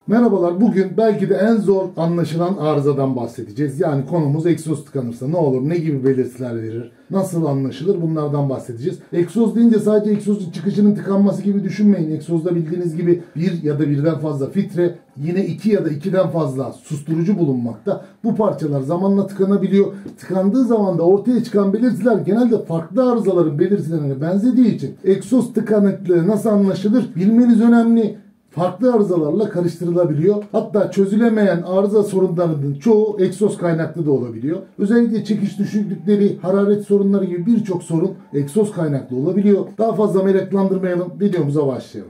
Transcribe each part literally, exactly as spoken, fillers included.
Merhabalar, bugün belki de en zor anlaşılan arızadan bahsedeceğiz. Yani konumuz egzoz tıkanırsa ne olur, ne gibi belirtiler verir, nasıl anlaşılır, bunlardan bahsedeceğiz. Egzoz deyince sadece egzozun çıkışının tıkanması gibi düşünmeyin. Egzozda bildiğiniz gibi bir ya da birden fazla filtre, yine iki ya da ikiden fazla susturucu bulunmakta. Bu parçalar zamanla tıkanabiliyor. Tıkandığı zaman da ortaya çıkan belirtiler genelde farklı arızaların belirtilerine benzediği için egzoz tıkanıklığı nasıl anlaşılır bilmeniz önemli. Farklı arızalarla karıştırılabiliyor. Hatta çözülemeyen arıza sorunlarının çoğu egzoz kaynaklı da olabiliyor. Özellikle çekiş düşüklükleri, hararet sorunları gibi birçok sorun egzoz kaynaklı olabiliyor. Daha fazla meraklandırmayalım, videomuza başlayalım.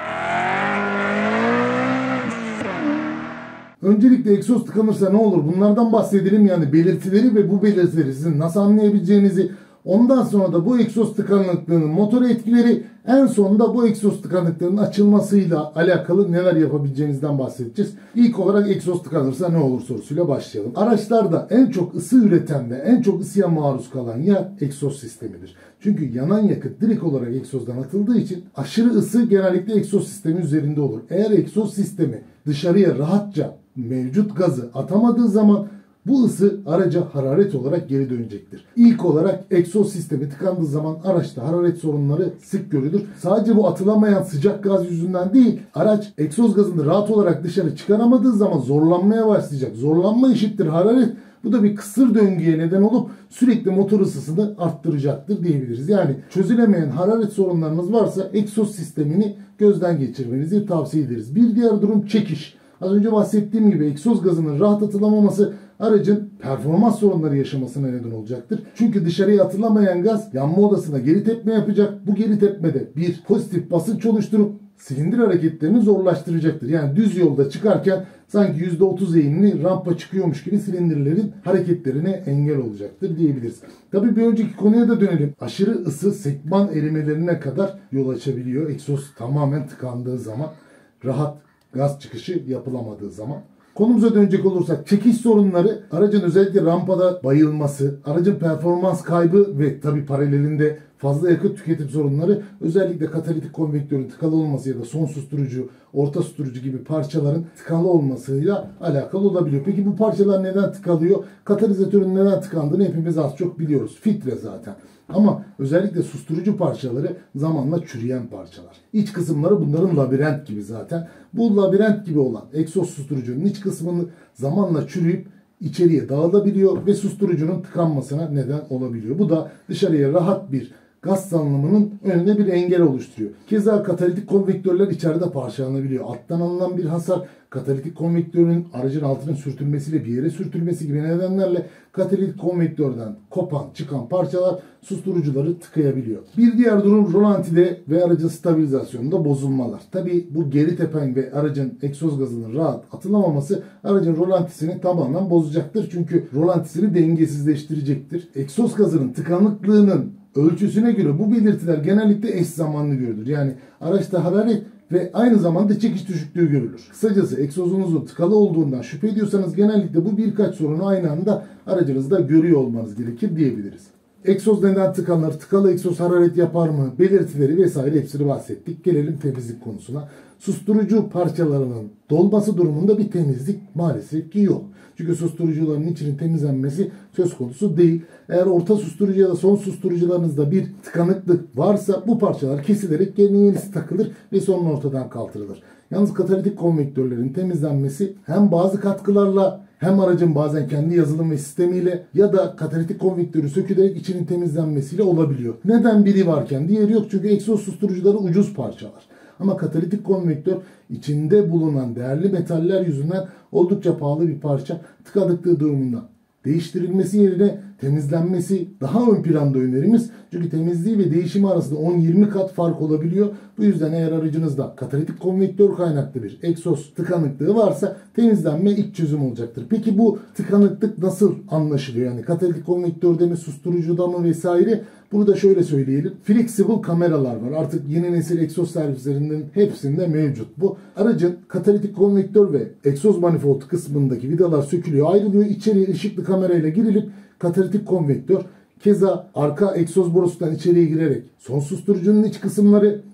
Öncelikle egzoz tıkanırsa ne olur? Bunlardan bahsedelim, yani belirtileri ve bu belirtileri sizin nasıl anlayabileceğinizi. Ondan sonra da bu egzoz tıkanıklığının motor etkileri, en sonunda bu egzoz tıkanıklığının açılmasıyla alakalı neler yapabileceğinizden bahsedeceğiz. İlk olarak egzoz tıkanırsa ne olur sorusuyla başlayalım. Araçlarda en çok ısı üreten ve en çok ısıya maruz kalan ya egzoz sistemidir. Çünkü yanan yakıt direkt olarak egzozdan atıldığı için aşırı ısı genellikle egzoz sistemi üzerinde olur. Eğer egzoz sistemi dışarıya rahatça mevcut gazı atamadığı zaman bu ısı araca hararet olarak geri dönecektir. İlk olarak egzoz sistemi tıkandığı zaman araçta hararet sorunları sık görülür. Sadece bu atılamayan sıcak gaz yüzünden değil, araç egzoz gazını rahat olarak dışarı çıkaramadığı zaman zorlanmaya başlayacak. Zorlanma eşittir hararet. Bu da bir kısır döngüye neden olup sürekli motor ısısını arttıracaktır diyebiliriz. Yani çözülemeyen hararet sorunlarınız varsa egzoz sistemini gözden geçirmenizi tavsiye ederiz. Bir diğer durum çekiş. Az önce bahsettiğim gibi egzoz gazının rahat atılamaması aracın performans sorunları yaşamasına neden olacaktır. Çünkü dışarıya atılamayan gaz yanma odasına geri tepme yapacak. Bu geri tepmede bir pozitif basınç oluşturup silindir hareketlerini zorlaştıracaktır. Yani düz yolda çıkarken sanki yüzde otuz eğimli rampa çıkıyormuş gibi silindirlerin hareketlerine engel olacaktır diyebiliriz. Tabii bir önceki konuya da dönelim. Aşırı ısı sekman erimelerine kadar yol açabiliyor. Egzoz tamamen tıkandığı zaman, rahat gaz çıkışı yapılamadığı zaman. Konumuza dönecek olursak, çekiş sorunları aracın özellikle rampada bayılması, aracın performans kaybı ve tabi paralelinde fazla yakıt tüketim sorunları, özellikle katalitik konvektörün tıkalı olması ya da son susturucu, orta susturucu gibi parçaların tıkalı olmasıyla alakalı olabiliyor. Peki bu parçalar neden tıkalıyor? Katalizatörün neden tıkandığını hepimiz az çok biliyoruz. Filtre zaten. Ama özellikle susturucu parçaları zamanla çürüyen parçalar. İç kısımları bunların labirent gibi zaten. Bu labirent gibi olan egzoz susturucunun iç kısmını zamanla çürüyüp içeriye dağılabiliyor ve susturucunun tıkanmasına neden olabiliyor. Bu da dışarıya rahat bir gaz salınımının önüne bir engel oluşturuyor. Keza katalitik konvektörler içeride parçalanabiliyor. Alttan alınan bir hasar, katalitik konvektörün aracın altının sürtülmesiyle bir yere sürtülmesi gibi nedenlerle katalitik konvektörden kopan, çıkan parçalar susturucuları tıkayabiliyor. Bir diğer durum rolantide ve aracın stabilizasyonunda bozulmalar. Tabi bu geri tepen ve aracın egzoz gazının rahat atılamaması aracın rolantisini tamamen bozacaktır. Çünkü rolantisini dengesizleştirecektir. Egzoz gazının tıkanıklığının ölçüsüne göre bu belirtiler genellikle eş zamanlı görülür. Yani araçta hararet ve aynı zamanda çekiş düşüklüğü görülür. Kısacası egzozunuzun tıkalı olduğundan şüphe ediyorsanız genellikle bu birkaç sorunu aynı anda aracınızda görüyor olmanız gerekir diyebiliriz. Egzoz neden tıkanır? Tıkalı egzoz hararet yapar mı? Belirtileri vesaire hepsini bahsettik. Gelelim temizlik konusuna. Susturucu parçalarının dolması durumunda bir temizlik maalesef ki yok. Çünkü susturucuların içinin temizlenmesi söz konusu değil. Eğer orta susturucu ya da son susturucularınızda bir tıkanıklık varsa bu parçalar kesilerek yerine yenisi takılır ve sonra ortadan kaldırılır. Yalnız katalitik konvektörlerin temizlenmesi hem bazı katkılarla hem aracın bazen kendi yazılım ve sistemiyle ya da katalitik konvektörü sökülerek içinin temizlenmesiyle olabiliyor. Neden biri varken diğeri yok? Çünkü egzoz susturucuları ucuz parçalar. Ama katalitik konvektör içinde bulunan değerli metaller yüzünden oldukça pahalı bir parça. Tıkanıklığı durumunda değiştirilmesi yerine temizlenmesi daha ön planda önerimiz. Çünkü temizliği ve değişimi arasında on yirmi kat fark olabiliyor. Bu yüzden eğer aracınızda katalitik konvektör kaynaklı bir egzoz tıkanıklığı varsa temizlenme ilk çözüm olacaktır. Peki bu tıkanıklık nasıl anlaşılıyor? Yani katalitik konvektörde mi, susturucuda mı vesaire? Bunu da şöyle söyleyelim. Flexible kameralar var. Artık yeni nesil egzoz servislerinin hepsinde mevcut bu. Aracın katalitik konvektör ve egzoz manifold kısmındaki vidalar sökülüyor, ayrılıyor. İçeriye ışıklı kamerayla girilip katalitik konvektör, keza arka egzoz borusundan içeriye girerek son susturucunun iç kısımları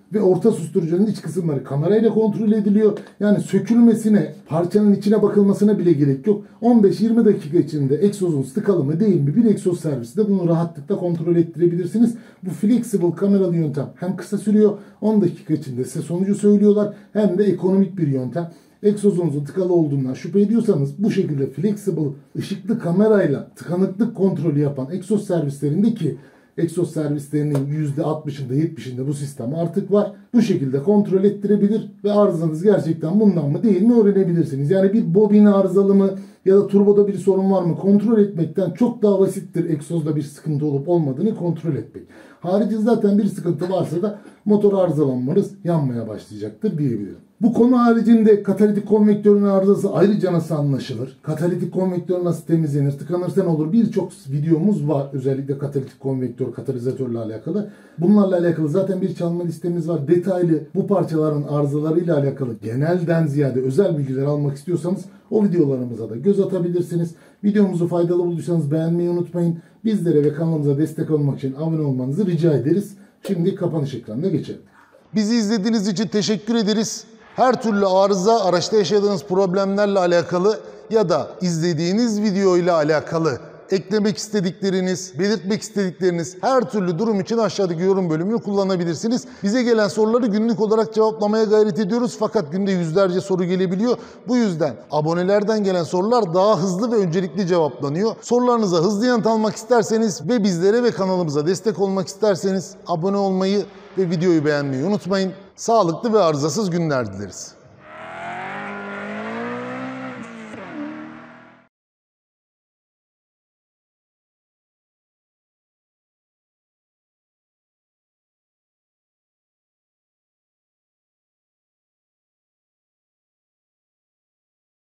ve orta susturucunun iç kısımları kamerayla kontrol ediliyor. Yani sökülmesine, parçanın içine bakılmasına bile gerek yok. on beş yirmi dakika içinde egzozun tıkalı mı değil mi bir egzoz servisi de bunu rahatlıkla kontrol ettirebilirsiniz. Bu flexible kameralı yöntem hem kısa sürüyor, on dakika içinde size sonucu söylüyorlar, hem de ekonomik bir yöntem. Egzozunuzun tıkalı olduğundan şüphe ediyorsanız bu şekilde flexible ışıklı kamerayla tıkanıklık kontrolü yapan egzoz servislerinde, ki egzoz servislerinin yüzde altmışında yetmişinde bu sistem artık var. Bu şekilde kontrol ettirebilir ve arızanız gerçekten bundan mı değil mi öğrenebilirsiniz. Yani bir bobin arızalı mı ya da turboda bir sorun var mı kontrol etmekten çok daha basittir egzozda bir sıkıntı olup olmadığını kontrol etmek. Harici zaten bir sıkıntı varsa da motor arızalanmanız, yanmaya başlayacaktır diyebilirim. Bu konu haricinde katalitik konvektörün arızası ayrıca nasıl anlaşılır? Katalitik konvektör nasıl temizlenir? Tıkanırsa ne olur? Birçok videomuz var. Özellikle katalitik konvektör, katalizatörle alakalı. Bunlarla alakalı zaten bir çalma listemiz var. Detaylı bu parçaların arızalarıyla alakalı genelden ziyade özel bilgiler almak istiyorsanız o videolarımıza da göz atabilirsiniz. Videomuzu faydalı bulduysanız beğenmeyi unutmayın. Bizlere ve kanalımıza destek olmak için abone olmanızı rica ederiz. Şimdi kapanış ekranına geçelim. Bizi izlediğiniz için teşekkür ederiz. Her türlü arıza, araçta yaşadığınız problemlerle alakalı ya da izlediğiniz video ile alakalı eklemek istedikleriniz, belirtmek istedikleriniz her türlü durum için aşağıdaki yorum bölümünü kullanabilirsiniz. Bize gelen soruları günlük olarak cevaplamaya gayret ediyoruz fakat günde yüzlerce soru gelebiliyor. Bu yüzden abonelerden gelen sorular daha hızlı ve öncelikli cevaplanıyor. Sorularınıza hızlı yanıt almak isterseniz ve bizlere ve kanalımıza destek olmak isterseniz abone olmayı ve videoyu beğenmeyi unutmayın. Sağlıklı ve arızasız günler dileriz.